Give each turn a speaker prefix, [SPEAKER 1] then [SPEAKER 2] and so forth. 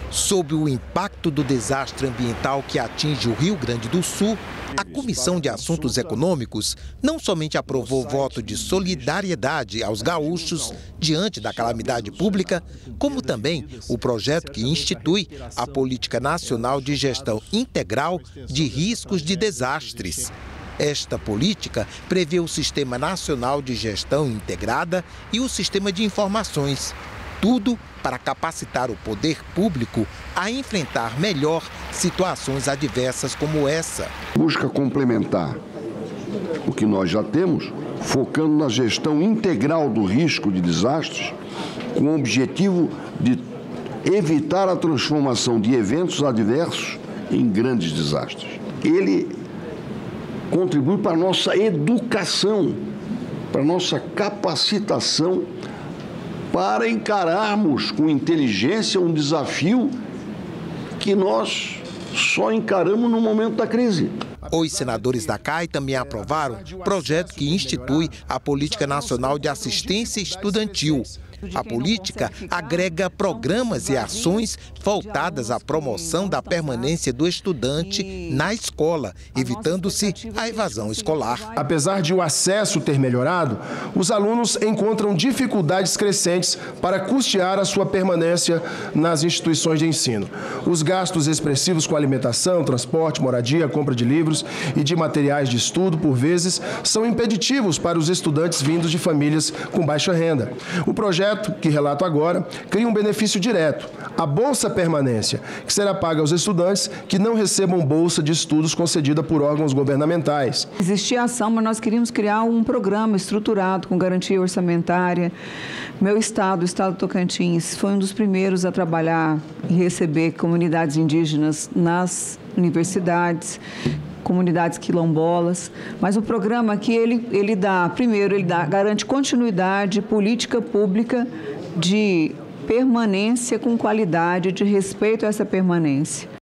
[SPEAKER 1] Sob o impacto do desastre ambiental que atinge o Rio Grande do Sul, a Comissão de Assuntos Econômicos não somente aprovou voto de solidariedade aos gaúchos diante da calamidade pública, como também o projeto que institui a Política Nacional de Gestão Integral de Riscos de Desastres. Esta política prevê o Sistema Nacional de Gestão Integrada e o Sistema de Informações. Tudo para capacitar o poder público a enfrentar melhor situações adversas como essa.
[SPEAKER 2] Busca complementar o que nós já temos, focando na gestão integral do risco de desastres, com o objetivo de evitar a transformação de eventos adversos em grandes desastres. Ele contribui para a nossa educação, para a nossa capacitação, para encararmos com inteligência um desafio que nós só encaramos no momento da crise.
[SPEAKER 1] Os senadores da CAI também aprovaram o projeto que institui a Política Nacional de Assistência Estudantil. A política agrega programas e ações voltadas à promoção da permanência do estudante na escola, evitando-se a evasão escolar.
[SPEAKER 3] Apesar de o acesso ter melhorado, os alunos encontram dificuldades crescentes para custear a sua permanência nas instituições de ensino. Os gastos expressivos com alimentação, transporte, moradia, compra de livros e de materiais de estudo, por vezes, são impeditivos para os estudantes vindos de famílias com baixa renda. O projeto que relato agora, cria um benefício direto, a Bolsa Permanência, que será paga aos estudantes que não recebam bolsa de estudos concedida por órgãos governamentais.
[SPEAKER 4] Existia ação, mas nós queríamos criar um programa estruturado com garantia orçamentária. Meu estado, o estado do Tocantins, foi um dos primeiros a trabalhar e receber comunidades indígenas nas universidades, comunidades quilombolas, mas o programa aqui, ele garante continuidade, política pública de permanência com qualidade, de respeito a essa permanência.